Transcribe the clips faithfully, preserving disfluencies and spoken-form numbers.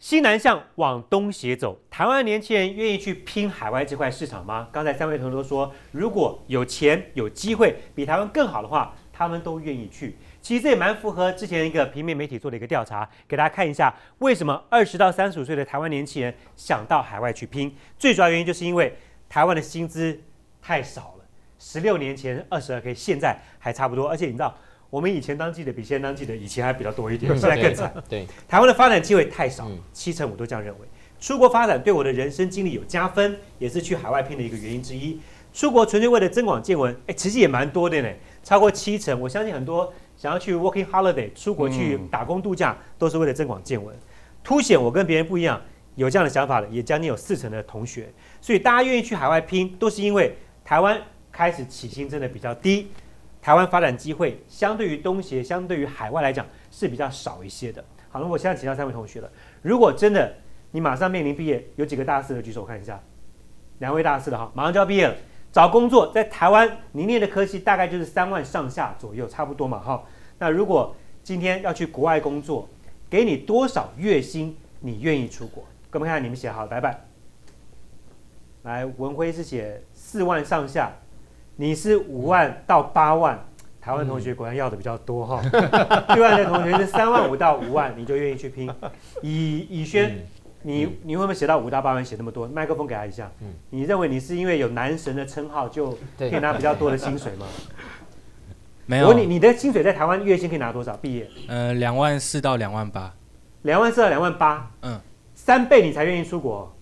西南向往东斜走，台湾年轻人愿意去拼海外这块市场吗？刚才三位同学都说，如果有钱有机会比台湾更好的话，他们都愿意去。其实这也蛮符合之前一个平面媒体做的一个调查，给大家看一下为什么二十到三十五岁的台湾年轻人想到海外去拼。最主要原因就是因为台湾的薪资太少了，十六年前二十二 K， 现在还差不多，而且你知道。我们以前当记者比现在当记者以前还比较多一点，现在更惨。 对， 台湾的发展机会太少，七成五都这样认为。出国发展对我的人生经历有加分，也是去海外拼的一个原因之一。出国纯粹为了增广见闻，哎，其实也蛮多的呢，超过七成。我相信很多想要去 working holiday 出国去打工度假，都是为了增广见闻。凸显我跟别人不一样，有这样的想法的也将近有四成的同学。所以大家愿意去海外拼，都是因为台湾开始起薪真的比较低。台湾发展机会相对于东协、相对于海外来讲是比较少一些的。好，那我现在请教三位同学了。如果真的你马上面临毕业，有几个大四的举手看一下？两位大四的哈，马上就要毕业了，找工作在台湾，你念的科系大概就是三万上下左右，差不多嘛哈。那如果今天要去国外工作，给你多少月薪，你愿意出国？各位看看你们写好，拜拜。来，文辉是写四万上下。你是五万到八万，台湾同学果然要的比较多哈。对岸的同学是三万五到五万，你就愿意去拼。以以轩，你你会不会写到五到八万写那么多？麦克风给他一下。你认为你是因为有男神的称号就可以拿比较多的薪水吗？ 没有。 你你的薪水在台湾月薪可以拿多少？毕业？ 呃，两万四到两万八。 两万四到两万八。嗯，三倍你才愿意出国。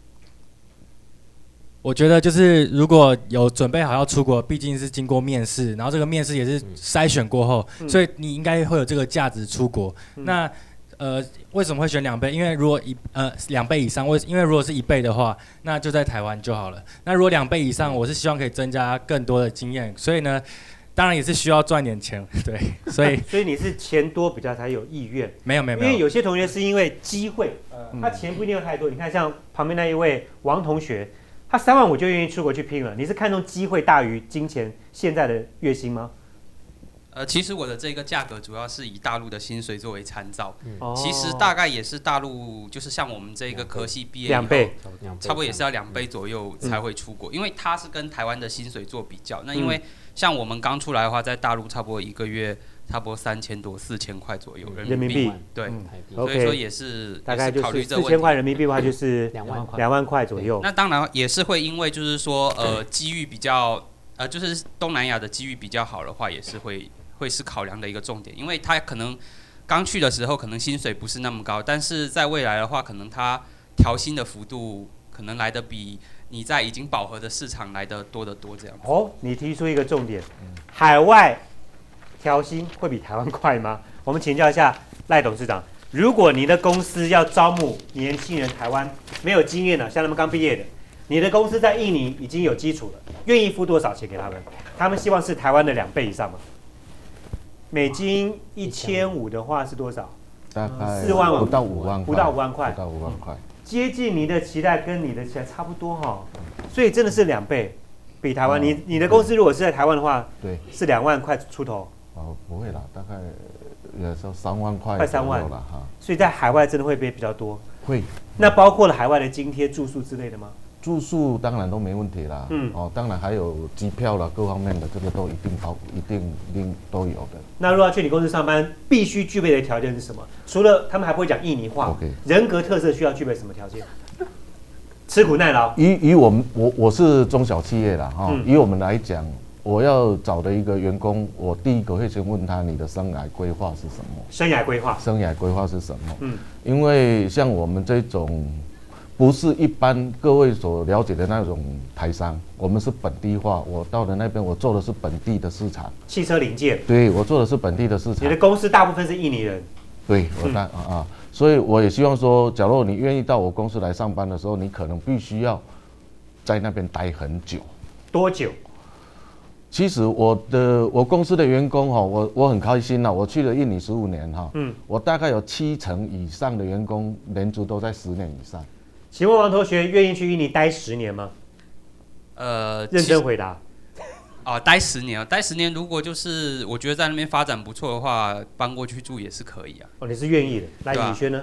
我觉得就是如果有准备好要出国，毕竟是经过面试，然后这个面试也是筛选过后，嗯、所以你应该会有这个价值出国。嗯、那呃，为什么会选两倍？因为如果一呃两倍以上，为因为如果是一倍的话，那就在台湾就好了。那如果两倍以上，我是希望可以增加更多的经验，所以呢，当然也是需要赚点钱，对，所以所以你是钱多比较才有意愿。 没有没有没有， 因为有些同学是因为机会，呃，他钱不一定要太多。你看像旁边那一位王同学。他三万五就愿意出国去拼了，你是看重机会大于金钱现在的月薪吗？ 呃，其实我的这个价格主要是以大陆的薪水作为参照， 嗯、 其实大概也是大陆就是像我们这个科系毕业两倍， 差不多也是要两倍左右才会出国，嗯、因为它是跟台湾的薪水做比较。那因为像我们刚出来的话，在大陆差不多一个月。差不多三千多、四千块左右人民币，对，嗯、所以说也是大概就是四千块人民币的话，就是两万块，两万块左右。 那当然也是会因为就是说呃机遇比较呃就是东南亚的机遇比较好的话，也是会会是考量的一个重点，因为他可能刚去的时候可能薪水不是那么高，但是在未来的话，可能他调薪的幅度可能来得比你在已经饱和的市场来得多得多这样。 哦，你提出一个重点，海外。调薪会比台湾快吗？我们请教一下赖董事长，如果你的公司要招募年轻人，台湾没有经验的，像他们刚毕业的，你的公司在印尼已经有基础了，愿意付多少钱给他们？他们希望是台湾的两倍以上吗？美金一千五的话是多少？ 大概四万五到五万， 不到五万块， 不到五万块， 接近你的期待，跟你的期待差不多哈，所以真的是两倍，比台湾。你你的公司如果是在台湾的话， 对， 是两万块出头。 哦，不会啦，大概也是三万块， 快三万了哈。所以在海外真的会背比较多。 会。 那包括了海外的津贴、住宿之类的吗？ 住宿当然都没问题啦。嗯。哦，当然还有机票啦，各方面的这个都一定包，一定一定都有的。 那如果要去你公司上班，必须具备的条件是什么？除了他们还不会讲印尼话， okay. 人格特色需要具备什么条件？吃苦耐劳。 以以我们我我是中小企业啦哈，嗯、以我们来讲。我要找的一个员工，我第一个会先问他你的生涯规划是什么？ 生涯规划， 生涯规划是什么？嗯，因为像我们这种不是一般各位所了解的那种台商，我们是本地化。我到了那边，我做的是本地的市场， 汽车零件。 对，我做的是本地的市场。 你的公司大部分是印尼人。 对，我大、嗯、啊，所以我也希望说，假如你愿意到我公司来上班的时候，你可能必须要在那边待很久。 多久？ 其实我的我公司的员工哈，我我很开心啦，我去了印尼十五年哈，嗯，我大概有七成以上的员工年资都在十年以上。 请问王同学愿意去印尼待十年吗？ 呃， 认真回答。 啊、呃，待十年啊，待十年，如果就是我觉得在那边发展不错的话，搬过去住也是可以啊。 哦，你是愿意的。来，宇轩呢？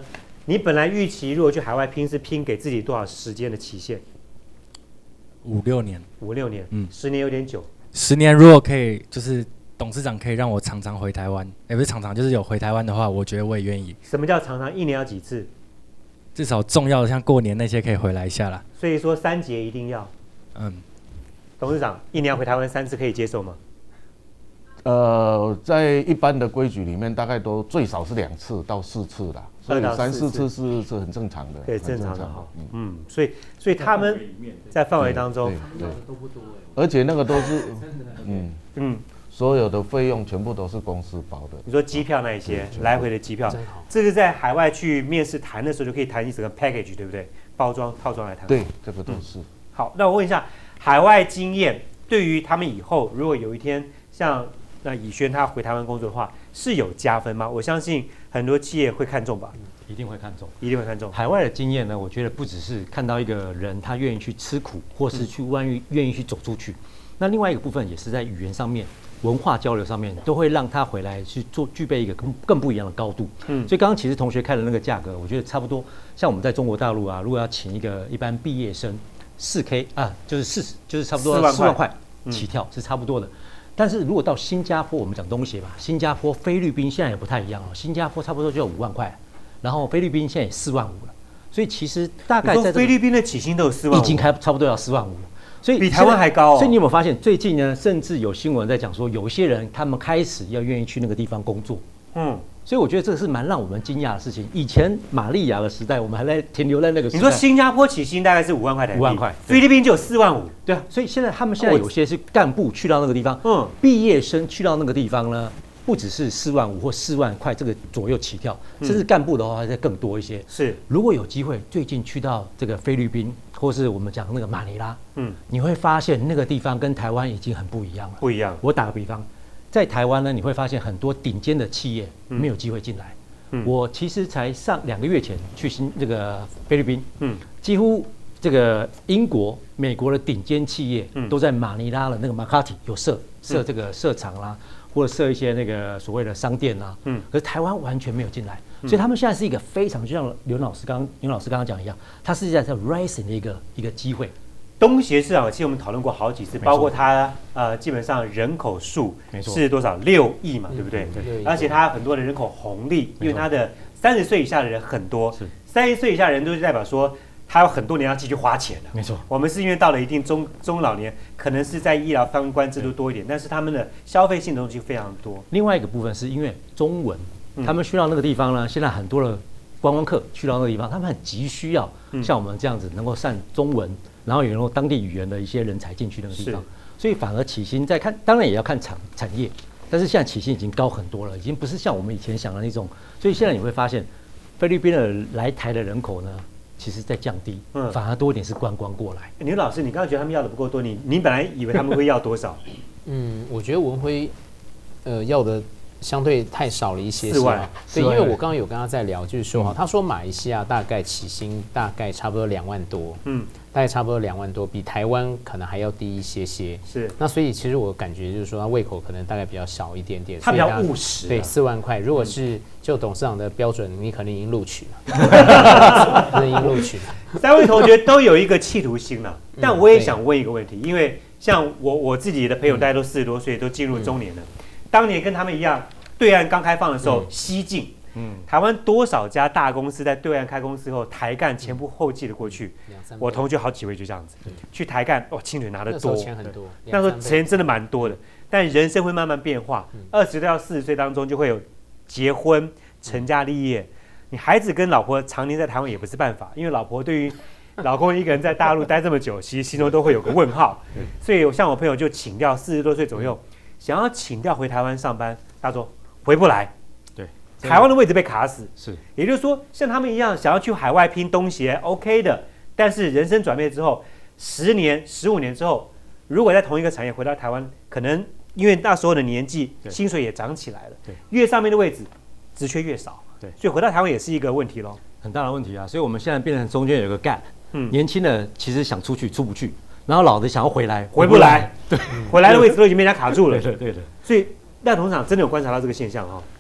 你本来预期如果去海外拼是拼给自己多少时间的期限？ 五六年， 五六年， 嗯， 十年有点久。 十年如果可以，就是董事长可以让我常常回台湾，也、欸、不是常常，就是有回台湾的话，我觉得我也愿意。 什么叫常常？一年要几次？ 至少重要的像过年那些可以回来一下啦。 所以说三节一定要。嗯，董事长一年要回台湾三次可以接受吗？ 呃，在一般的规矩里面，大概都最少是两次到四次啦，所以三四次是是很正常的， 对，正常的哈。嗯，所以所以他们在范围当中， 对对，都不多而且那个都是，嗯嗯，所有的费用全部都是公司包的。 你说机票那一些来回的机票，这个在海外去面试谈的时候就可以谈一整个 package， 对不对？包装套装来谈。 对，这个都是。 好，那我问一下，海外经验对于他们以后如果有一天像那以轩他回台湾工作的话，是有加分吗？我相信很多企业会看重吧， 一定会看重， 一定会看重。 海外的经验呢，我觉得不只是看到一个人他愿意去吃苦，或是去愿意愿意去走出去，那另外一个部分也是在语言上面、文化交流上面，都会让他回来去做具备一个更更不一样的高度。嗯，所以刚刚其实同学开的那个价格，我觉得差不多。像我们在中国大陆啊，如果要请一个一般毕业生，四 K 啊，就是四就是差不多四万块起跳，是差不多的。但是如果到新加坡，我们讲东协吧，新加坡、菲律宾现在也不太一样哦。新加坡差不多就有五万块，然后菲律宾现在也四万五了。所以其实大概在、这个、 菲律宾的起薪都有四万五， 已经开差不多要四万五了。所以比台湾还高哦。 所以你有没有发现，最近呢，甚至有新闻在讲说，有一些人他们开始要愿意去那个地方工作。嗯。所以我觉得这个是蛮让我们惊讶的事情。以前玛利亚的时代，我们还在停留在那个时代。 你说新加坡起薪大概是五万块台币， 五万块， 菲律宾就有四万五。 对啊，所以现在他们现在有些是干部去到那个地方，嗯，毕业生去到那个地方呢，不只是四万五或四万块这个左右起跳，甚至干部的话还再更多一些。 是， 如果有机会，最近去到这个菲律宾，或是我们讲那个马尼拉，嗯，你会发现那个地方跟台湾已经很不一样了。 不一样。 我打个比方，在台湾呢，你会发现很多顶尖的企业没有机会进来。嗯、我其实才上两个月前去新这个菲律宾，嗯，几乎这个英国、美国的顶尖企业都在马尼拉的那个马卡提有设设这个设厂啦，或者设一些那个所谓的商店啦，嗯，可是台湾完全没有进来，所以他们现在是一个非常就像刘老师刚刘老师刚刚讲一样，它是在这 rising 的一个一个机会。 东协市场其实我们讨论过好几次，包括它呃基本上人口数是多少六亿嘛，对不对？对。而且它很多的人口红利，因为它的三十岁以下的人很多，三十岁以下的人都是代表说他有很多年要继续花钱的。 没错。 我们是因为到了一定中中老年，可能是在医疗相关制度多一点，但是他们的消费性的东西非常多。 另外一个部分是因为中文，他们去到那个地方呢，现在很多的观光客去到那个地方，他们很急需要像我们这样子能够善中文。然后也能够当地语言的一些人才进去那个地方，所以反而起薪在看，当然也要看产产业，但是现在起薪已经高很多了，已经不是像我们以前想的那种。所以现在你会发现，菲律宾的来台的人口呢，其实在降低，嗯，反而多一点是观光过来。 牛老师，你刚刚觉得他们要的不够多，你你本来以为他们会要多少？ 嗯，我觉得文辉，呃，要的相对太少了一些， 四万， 对，因为我刚刚有跟他在聊，就是说哈，他说马来西亚大概起薪大概差不多两万多，嗯。大概差不多两万多，比台湾可能还要低一些些。是，那所以其实我感觉就是说，他胃口可能大概比较小一点点。 他比较务实。 对，四万块，如果是就董事长的标准，你可能已经录取了，可能已经录取了。 三位同学都有一个企图心了，但我也想问一个问题，因为像我我自己的朋友，大家都四十多岁，都进入中年了。当年跟他们一样，对岸刚开放的时候，西进。嗯，台湾多少家大公司在对岸开公司后，台干前部后继的过去。我同学好几位就这样子，去台干，哇，薪水拿得多， 那时候钱很多， 那时候钱真的蛮多的。但人生会慢慢变化，二十到四十岁当中就会有结婚、成家立业。你孩子跟老婆常年在台湾也不是办法，因为老婆对于老公一个人在大陆待这么久，其实心中都会有个问号。所以像我朋友就请调，四十多岁左右，想要请调回台湾上班，他说回不来。台湾的位置被卡死，是，也就是说，像他们一样想要去海外拼东协 ，OK 的，但是人生转变之后，十年、十五年之后，如果在同一个产业回到台湾，可能因为那时候的年纪，薪水也涨起来了，对，越上面的位置，职缺越少，对，所以回到台湾也是一个问题咯， 很大的问题啊。所以我们现在变成中间有个 gap， 嗯，年轻的其实想出去出不去，然后老的想要回来回不来，对，回来的位置都已经被人家卡住了， 对对对。 所以赖董事长真的有观察到这个现象哈。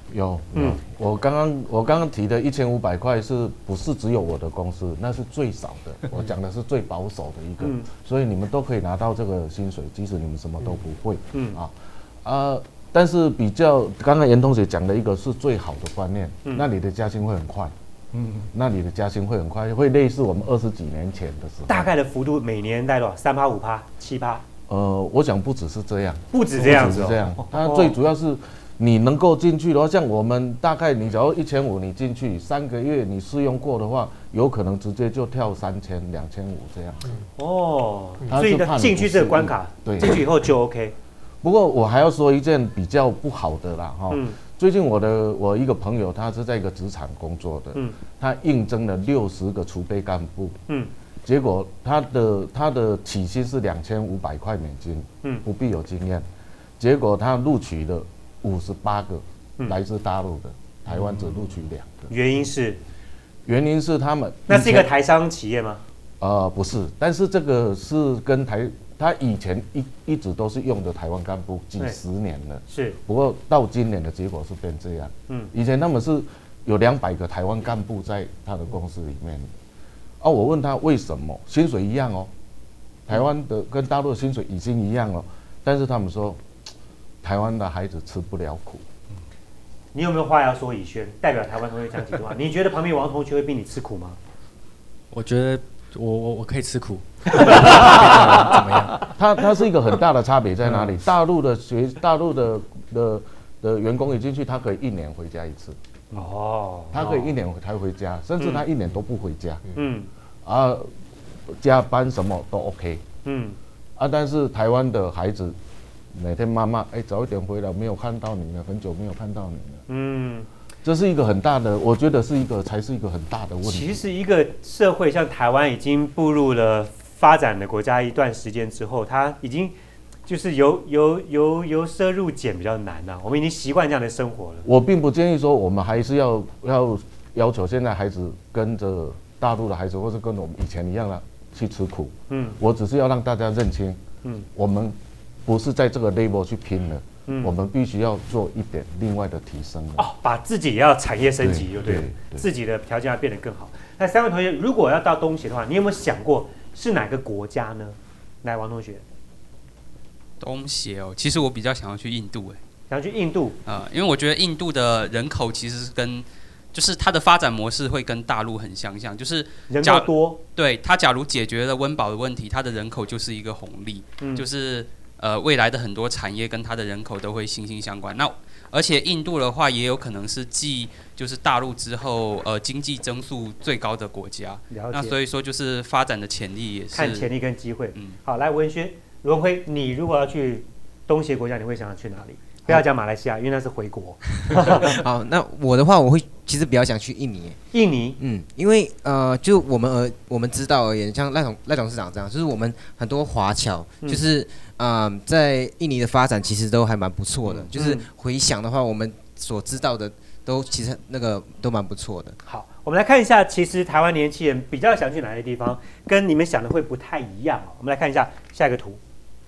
有，嗯，我刚刚我刚刚提的一千五百块是不是只有我的公司？那是最少的，我讲的是最保守的一个，嗯、所以你们都可以拿到这个薪水，即使你们什么都不会，嗯啊啊，但是比较刚刚严同学讲的一个是最好的观念，嗯、那你的加薪会很快，嗯，那你的加薪会很快，会类似我们二十几年前的时候， 大概的幅度每年带多少？三趴、五趴、七趴？ 呃，我想不只是这样， 不止这样子、哦， 不止这样，它最主要是。你能够进去的话，像我们大概你只要一千五，你进去三个月你试用过的话，有可能直接就跳三千、两千五这样。 哦，所以呢，进去这个关卡，对，进去以后就 OK。 不过我还要说一件比较不好的啦，哈、嗯，最近我的我一个朋友，他是在一个职场工作的，嗯，他应征了六十个储备干部，嗯，结果他的他的起薪是两千五百块美金，嗯，不必有经验，结果他录取了。五十八个来自大陆的，嗯、台湾只录取两个。 原因是， 原因是他们那是一个台商企业吗？ 呃，不是，但是这个是跟台，他以前一一直都是用的台湾干部几十年了。是，不过到今年的结果是变这样。嗯，以前他们是有两百个台湾干部在他的公司里面。啊，我问他为什么，薪水一样哦，台湾的跟大陆的薪水已经一样了，但是他们说。台湾的孩子吃不了苦， 你有没有话要说？以轩代表台湾同学讲几句话。你觉得旁边王同学会比你吃苦吗？ 我觉得我我我可以吃苦，怎么样？ 他他是一个很大的差别在哪里？嗯、大陆的学大陆的的的员工一进去，他可以一年回家一次。哦，他可以一年才回家，甚至他一年都不回家。嗯，啊，加班什么都 OK。嗯，啊，但是台湾的孩子。每天妈妈哎早一点回来，没有看到你了，很久没有看到你了。嗯，这是一个很大的，我觉得是一个才是一个很大的问题。 其实一个社会像台湾已经步入了发展的国家一段时间之后，它已经就是由由由由奢入俭比较难呐、啊，我们已经习惯这样的生活了。 我并不建议说我们还是要要要求现在孩子跟着大陆的孩子，或是跟我们以前一样的去吃苦。嗯，我只是要让大家认清，嗯，我们。不是在这个 level 去拼了，嗯、我们必须要做一点另外的提升哦，把自己也要产业升级，就对了，自己的条件要变得更好。那三位同学，如果要到东协的话，你有没有想过是哪个国家呢？来，王同学。 东协哦，其实我比较想要去印度，哎， 想要去印度啊、呃，因为我觉得印度的人口其实是跟，就是它的发展模式会跟大陆很相像，就是人口多， 对它假如解决了温饱的问题，它的人口就是一个红利，嗯、就是。呃，未来的很多产业跟它的人口都会息息相关。那而且印度的话，也有可能是继就是大陆之后，呃，经济增速最高的国家。那所以说，就是发展的潜力也是看潜力跟机会。嗯，好，来文轩、文辉，你如果要去东协国家，你会想要去哪里？不要讲马来西亚，因为那是回国。 好，那我的话，我会其实比较想去印尼。 印尼， 嗯，因为呃，就我们呃我们知道而言，像赖董赖董事长这样，就是我们很多华侨，嗯、就是嗯、呃，在印尼的发展其实都还蛮不错的。嗯、就是回想的话，我们所知道的都其实那个都蛮不错的。 好，我们来看一下，其实台湾年轻人比较想去哪些地方，跟你们想的会不太一样。我们来看一下下一个图。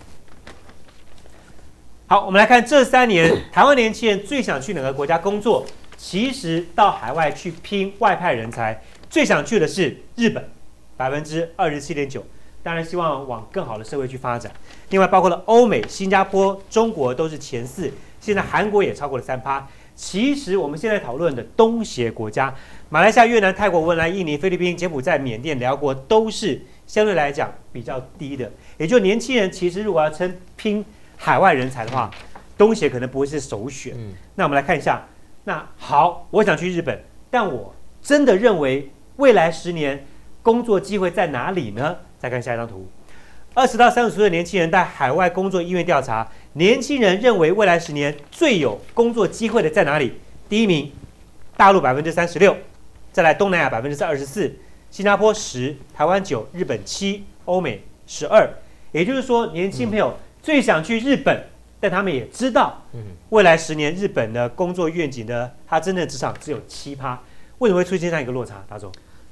好，我们来看这三年台湾年轻人最想去哪个国家工作？其实到海外去拼外派人才，最想去的是日本，百分之二十七点九。当然希望往更好的社会去发展。另外包括了欧美、新加坡、中国都是前四，现在韩国也超过了三趴。其实我们现在讨论的东协国家，马来西亚、越南、泰国、文莱、印尼、菲律宾、柬埔寨、缅甸、辽国都是相对来讲比较低的。也就年轻人其实如果要称拼海外人才的话，东协可能不会是首选。嗯、那我们来看一下，那好，我想去日本，但我真的认为未来十年工作机会在哪里呢？再看下一张图，二十到三十岁的年轻人在海外工作意愿调查，年轻人认为未来十年最有工作机会的在哪里？第一名，大陆百分之三十六，再来东南亚百分之二十四，新加坡十，台湾九，日本七，欧美十二。也就是说，年轻朋友、嗯。最想去日本，但他们也知道，未来十年日本的工作愿景呢，它真正的职场只有七趴，为什么会出现这样一个落差？大总，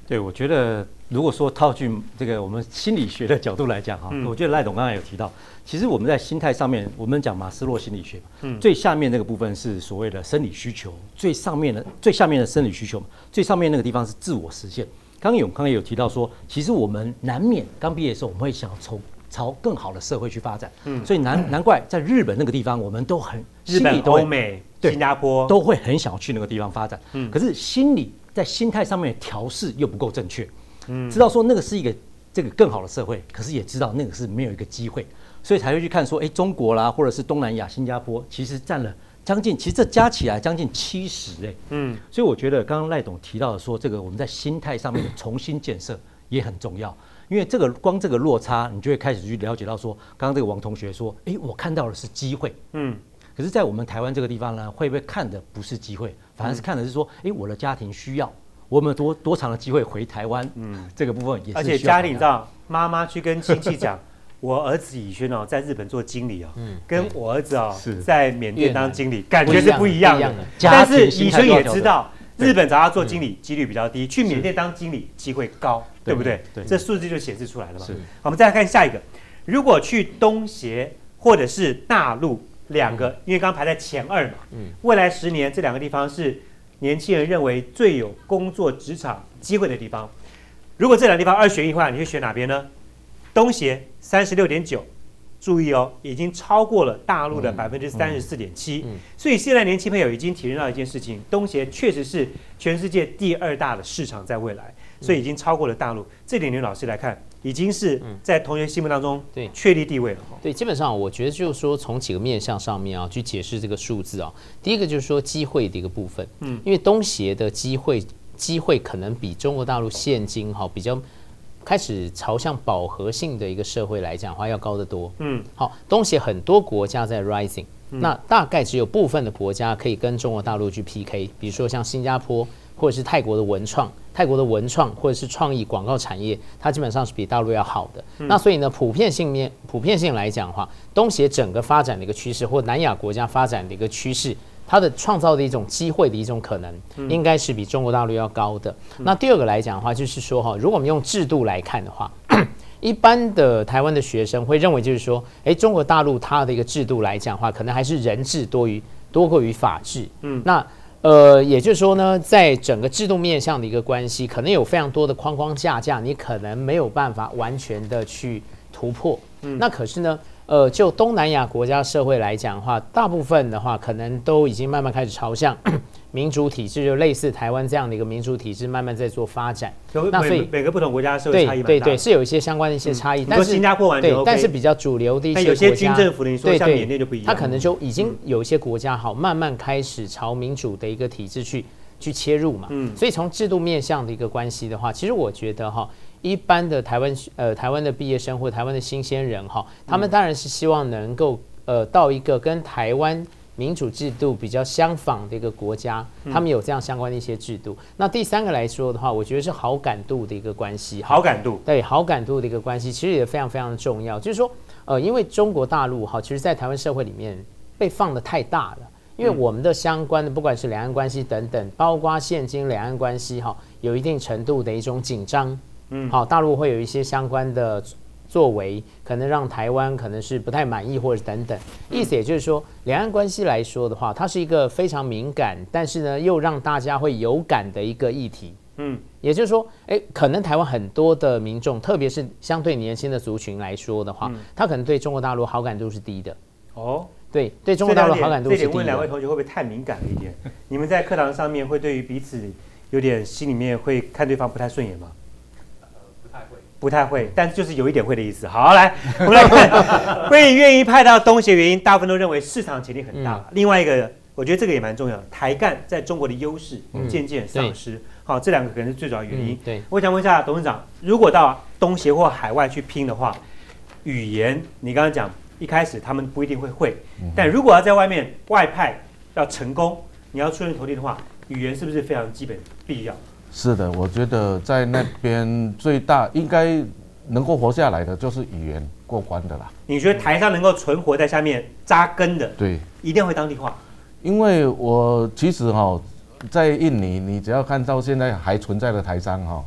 对，我觉得如果说套句这个我们心理学的角度来讲哈，嗯、我觉得赖董刚才有提到，其实我们在心态上面，我们讲马斯洛心理学嘛，嗯、最下面那个部分是所谓的生理需求，最上面的最下面的生理需求，最上面那个地方是自我实现。刚刚永康也有提到说，其实我们难免刚毕业的时候，我们会想从朝更好的社会去发展，嗯、所以难难怪在日本那个地方，我们都很日本、欧美、新加坡都会很想要去那个地方发展，嗯、可是心理在心态上面的调试又不够正确，嗯、知道说那个是一个这个更好的社会，可是也知道那个是没有一个机会，所以才会去看说，哎，中国啦，或者是东南亚、新加坡，其实占了将近，其实这加起来将近七十哎，嗯，所以我觉得刚刚赖董提到的说，这个我们在心态上面的重新建设也很重要，因为这个光这个落差，你就会开始去了解到说，刚刚这个王同学说，哎，我看到的是机会，嗯。可是，在我们台湾这个地方呢，会不会看的不是机会，反而是看的是说，哎，我的家庭需要，我们多多长的机会回台湾，嗯，这个部分也是。 而且家里你知道，妈妈去跟亲戚讲，我儿子以轩哦，在日本做经理哦，嗯，跟我儿子哦在缅甸当经理，感觉是不一样的。但是以轩也知道，日本找他做经理几率比较低，去缅甸当经理机会高，对不对？这数字就显示出来了嘛。好，我们再来看下一个，如果去东协或者是大陆。两个，因为刚刚排在前二嘛，嗯，未来十年这两个地方是年轻人认为最有工作职场机会的地方。如果这两个地方二选一的话，你会选哪边呢？东协三十六点九，注意哦，已经超过了大陆的百分之三十四点七。所以现在年轻朋友已经体认到一件事情，东协确实是全世界第二大的市场，在未来，所以已经超过了大陆。这点，刘老师来看。已经是在同学心目当中对确立地位了。 对，基本上我觉得就是说，从几个面向上面啊去解释这个数字啊。第一个就是说机会的一个部分，嗯，因为东协的机会机会可能比中国大陆现今哈比较开始朝向饱和性的一个社会来讲的话要高得多。嗯，好，东协很多国家在 rising，嗯、那大概只有部分的国家可以跟中国大陆去 P K， 比如说像新加坡。或者是泰国的文创，泰国的文创或者是创意广告产业，它基本上是比大陆要好的。嗯、那所以呢，普遍性面普遍性来讲的话，东协整个发展的一个趋势，或南亚国家发展的一个趋势，它的创造的一种机会的一种可能，嗯、应该是比中国大陆要高的。嗯、那第二个来讲的话，就是说哈，如果我们用制度来看的话，一般的台湾的学生会认为就是说，哎，中国大陆它的一个制度来讲的话，可能还是人治多于多过于法治。嗯，那。呃，也就是说呢，在整个制度面向的一个关系，可能有非常多的框框架架，你可能没有办法完全的去突破。嗯，那可是呢，呃，就东南亚国家社会来讲的话，大部分的话可能都已经慢慢开始朝向民主体制，就类似台湾这样的一个民主体制，慢慢在做发展。 那所以每个不同国家社会差异蛮大的。对对对， 是有一些相关的一些差异。 嗯、但是新加坡完全 OK， 但是比较主流的一些国家， 有些军政府的，你说像缅甸就不一样， 它可能就已经有一些国家好慢慢开始朝民主的一个体制去去切入嘛。嗯，所以从制度面向的一个关系的话，其实我觉得哈。一般的台湾呃台湾的毕业生或台湾的新鲜人哈，他们当然是希望能够呃到一个跟台湾民主制度比较相仿的一个国家，他们有这样相关的一些制度。那第三个来说的话，我觉得是好感度的一个关系。 好感度对好感度的一个关系，其实也非常非常的重要。就是说呃，因为中国大陆哈，其实在台湾社会里面被放得太大了。因为我们的相关的不管是两岸关系等等，包括现今两岸关系哈，有一定程度的一种紧张。嗯，好，大陆会有一些相关的作为，可能让台湾可能是不太满意或者等等。意思也就是说，两岸关系来说的话，它是一个非常敏感，但是呢又让大家会有感的一个议题。嗯，也就是说，哎，可能台湾很多的民众，特别是相对年轻的族群来说的话，嗯、他可能对中国大陆好感度是低的。哦。对，对中国大陆好感度是低的。 这点问两位同学会不会太敏感了一点？你们在课堂上面会对于彼此有点心里面会看对方不太顺眼吗？不太会，但就是有一点会的意思。好，来，我们来看，会愿意派到东协原因，大部分都认为市场潜力很大。嗯、另外一个，我觉得这个也蛮重要的，台干在中国的优势渐渐丧失。嗯、好，这两个可能是最主要原因。嗯、对，我想问一下董事长，如果到东协或海外去拼的话，语言你刚刚讲一开始他们不一定会会，嗯、但如果要在外面外派要成功，你要出人头地的话，语言是不是非常基本必要？ 是的，我觉得在那边最大应该能够活下来的就是语言过关的啦。 你觉得台商能够存活在下面扎根的， 对， 一定会当地化。 因为我其实哈、哦，在印尼，你只要看到现在还存在的台商哈、哦，嗯，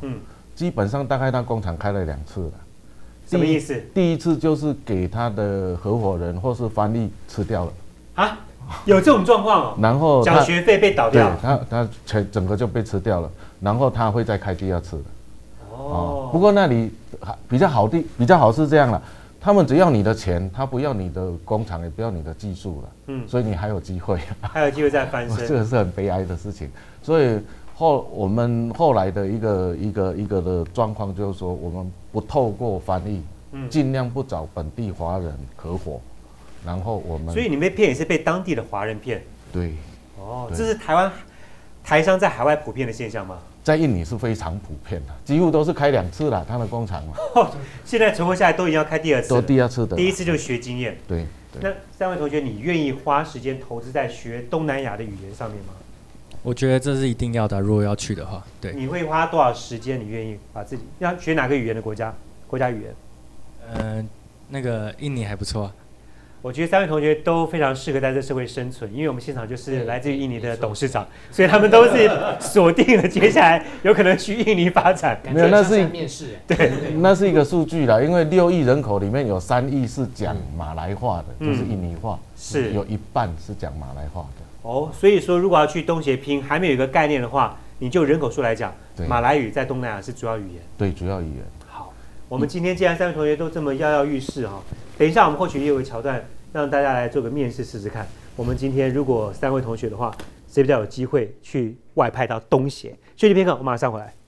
基本上大概他工厂开了两次了。 什么意思？ 第一次就是给他的合伙人或是翻译吃掉了。 啊，有这种状况哦。 然后缴学费被倒掉， 对他他全整个就被吃掉了，然后他会再开第二次的。 哦。 不过那里比较好的比较好是这样了，他们只要你的钱，他不要你的工厂，也不要你的技术了。嗯。所以你还有机会。 还有机会再翻身。 这个是很悲哀的事情，所以。后我们后来的一个一个一个的状况就是说，我们不透过翻译，嗯，尽量不找本地华人合伙，然后我们。 所以你被骗也是被当地的华人骗。 对。 哦，这是台湾台商在海外普遍的现象吗？ 在印尼是非常普遍的，几乎都是开两次了，他的工厂嘛。 现在存活下来都已经要开第二次。 都第二次的。 第一次就是学经验。 对。 那三位同学，你愿意花时间投资在学东南亚的语言上面吗？ 我觉得这是一定要的，如果要去的话，对。 你会花多少时间？你愿意把自己要学哪个语言的国家？国家语言？ 嗯、呃，那个印尼还不错、啊。 我觉得三位同学都非常适合在这社会生存，因为我们现场就是来自于印尼的董事长，所以他们都是锁定了接下来有可能去印尼发展。 没有，那是面试， 对， 那是一个数据啦，因为六亿人口里面有三亿是讲马来话的，嗯、就是印尼话， 是有一半是讲马来话的。 哦，所以说如果要去东协拼，还没有一个概念的话，你就人口数来讲，马来语在东南亚是主要语言。 对，主要语言。 好，我们今天既然三位同学都这么跃跃欲试哈，等一下我们或许也有个桥段，让大家来做个面试试试看。我们今天如果三位同学的话，谁比较有机会去外派到东协？休息片刻，我马上回来。